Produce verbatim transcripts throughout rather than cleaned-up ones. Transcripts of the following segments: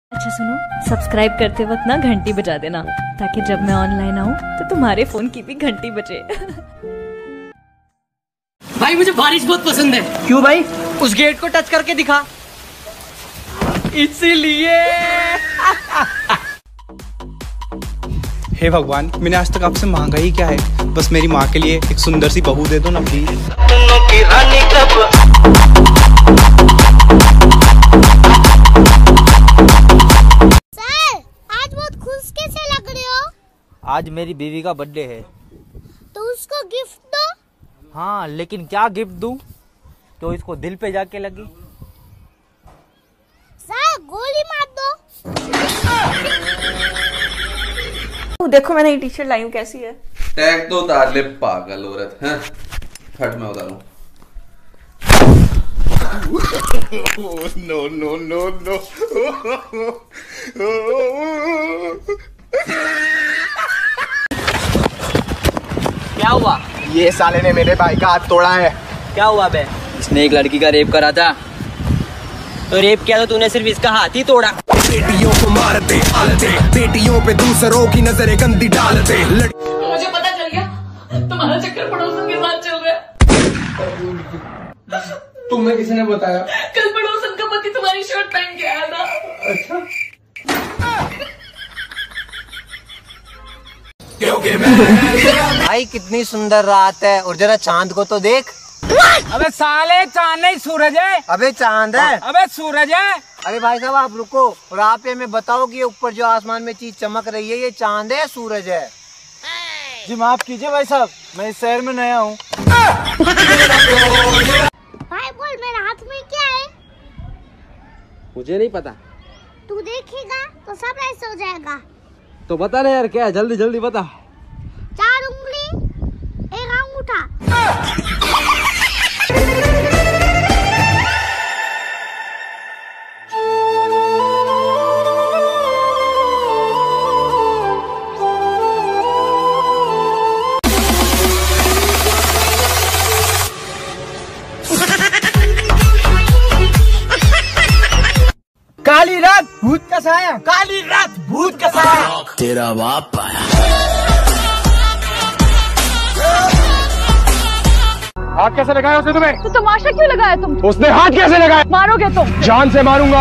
अच्छा सुनो, सब्सक्राइब करते वक्त ना घंटी बजा देना ताकि जब मैं ऑनलाइन आऊँ तो तुम्हारे फोन की भी घंटी बजे। भाई मुझे बारिश बहुत पसंद है। क्यों भाई? उस गेट को टच करके दिखा। इसीलिए। हे भगवान, मैंने आज तक आपसे मांगा ही क्या है? बस मेरी माँ के लिए एक सुंदर सी बहू दे दो ना प्लीज। सर, आज बहुत खुश कैसे लग रहे हो? आज मेरी बीवी का बर्थडे है। तो उसको गिफ्ट दो। हाँ, लेकिन क्या गिफ्ट दूं तो इसको दिल पे जाके लगी। सर, गोली मार दो। देखो मैंने ये टी शर्ट लाई हूँ, कैसी है? टैग तो उतार ले पागल औरत हैं। हट मैं उतारूं। No no no no. क्या हुआ? ये साले ने मेरे भाई का हाथ तोड़ा है। क्या हुआ बे? इसने एक लड़की का रेप करा था। तो रेप किया तो तूने सिर्फ इसका हाथ ही तोड़ा। बेटियों को मारते आलते, बेटियों पे दूसरों की नजरें गंदी डालते। मुझे पता चल गया तुम्हारा चक्कर पड़ोसन के साथ चल रहा है। तुम्हें किसी ने बताया? कल पड़ोसन का पति तुम्हारी शर्ट पहन के आया था। अच्छा। भाई कितनी सुंदर रात है, और जरा चांद को तो देख। अबे साले, चांद नहीं सूरज है। अबे चांद है। अबे सूरज है। अरे भाई साहब आप रुको, और आप ये हमें बताओ कि ऊपर जो आसमान में चीज चमक रही है, ये चांद है सूरज है? जी माफ कीजिए भाई साहब, मैं इस शहर में नया हूँ। भाई बोल, मेरे हाथ में क्या है? मुझे नहीं पता। तू देखेगा तो सब ऐसे हो जाएगा। तो बता ना यार, क्या है? जल्दी जल्दी बता। चार उंगली, एक अंगूठा। काली रात भूत का साया, काली रात भूत का साया। तेरा बाप आया। हाथ कैसे लगाया उसने तुम्हें? तो तमाशा क्यों लगाया तुम? उसने हाथ कैसे लगाया? मारोगे तुम? जान से मारूंगा।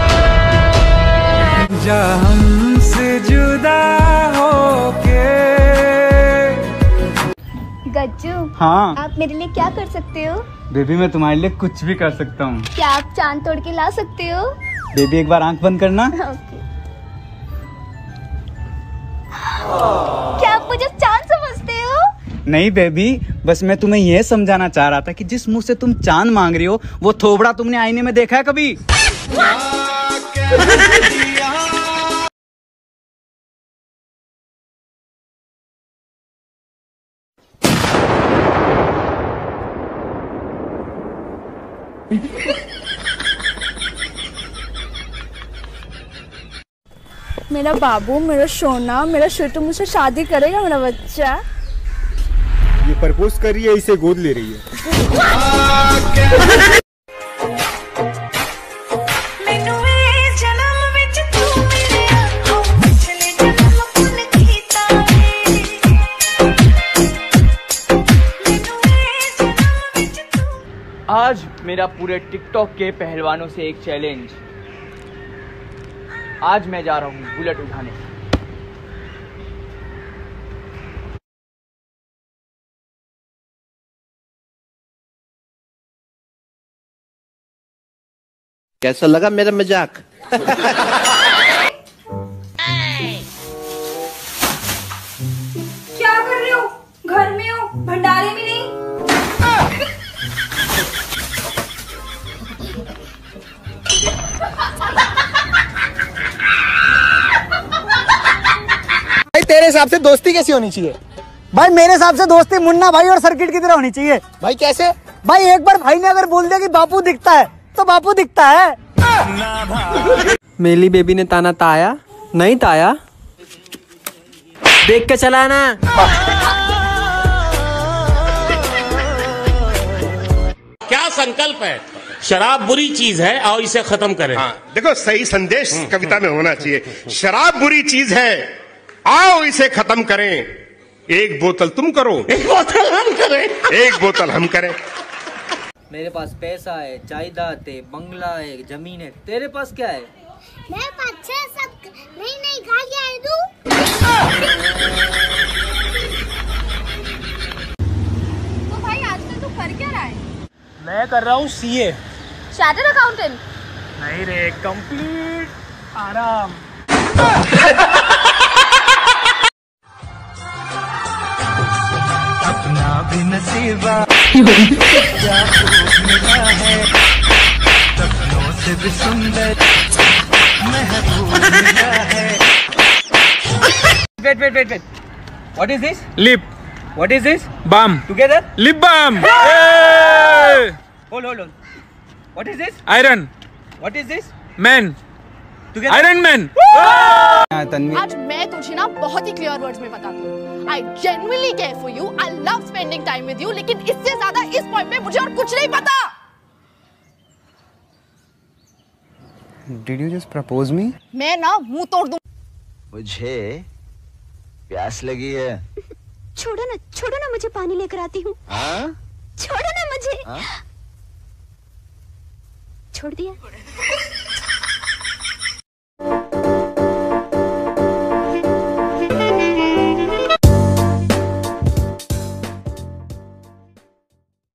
जा हमसे जुदा होके। गज्जू, हाँ आप मेरे लिए क्या कर सकते हो? बेबी, मैं तुम्हारे लिए कुछ भी कर सकता हूँ। क्या आप चांद तोड़ के ला सकते हो? बेबी एक बार आंख बंद करना। ओके। क्या आप मुझे चांद समझते हो? नहीं बेबी, बस मैं तुम्हें यह समझाना चाह रहा था कि जिस मुंह से तुम चांद मांग रही हो, वो थोबड़ा तुमने आईने में देखा है कभी? मेरा बाबू, मेरा सोना, मेरा छोटू मुझसे शादी करेगा मेरा बच्चा। ये प्रपोज कर रही है, इसे गोद ले रही है। आज मेरा पूरे टिकटॉक के पहलवानों से एक चैलेंज। आज मैं जा रहा हूँ बुलेट उठाने। कैसा लगा मेरा मजाक? क्या कर रहे हो? घर में हो, भंडारे में नहीं। भाई तेरे हिसाब से दोस्ती कैसी होनी चाहिए? भाई मेरे हिसाब से दोस्ती मुन्ना भाई और सर्किट की तरह होनी चाहिए। भाई कैसे? भाई एक बार भाई ने अगर बोल दिया कि बापू दिखता है तो बापू दिखता है। मेरी बेबी ने ताना ताया नहीं ताया, देख के चला ना। क्या संकल्प है? शराब बुरी चीज है, आओ इसे खत्म करें। हाँ, देखो सही संदेश कविता में होना चाहिए। शराब बुरी चीज है, आओ इसे खत्म करें। एक बोतल तुम करो, एक बोतल हम करें, एक बोतल हम करें। मेरे पास पैसा है, जायदाद है, बंगला है, जमीन है। तेरे पास क्या है? मेरे पास छह सब नई नई गाड़ियां हैं। तू तो भाई आजकल तू कर क्या रहा है? मैं कर रहा हूँ सीए। Chartered accountant? नहीं रे, कंप्लीट आराम। अपना भी नसीबा क्या खूब मिला है, सपनों से भी सुंदर महबूब मिला है। Wait, wait, wait, wait. What is this? Lip What is this? Balm, Together? Lip balm, Hold, hold, hold. What is this? Iron What is this? Man, Together? Iron man. आज मैं तुझे ना बहुत ही क्लियर वर्ड्स में बताती हूँ। I genuinely care for you, I love spending time with you, लेकिन इससे ज्यादा इस पॉइंट पे मुझे और कुछ नहीं पता। Did you just propose me? मैं ना मुंह तोड़ दूँ। मुझे प्यास लगी है। छोड़ो ना, छोड़ो ना, मुझे पानी लेकर आती हूँ। हाँ? छोड़ो ना मुझे। हाँ? छोड़ दिया।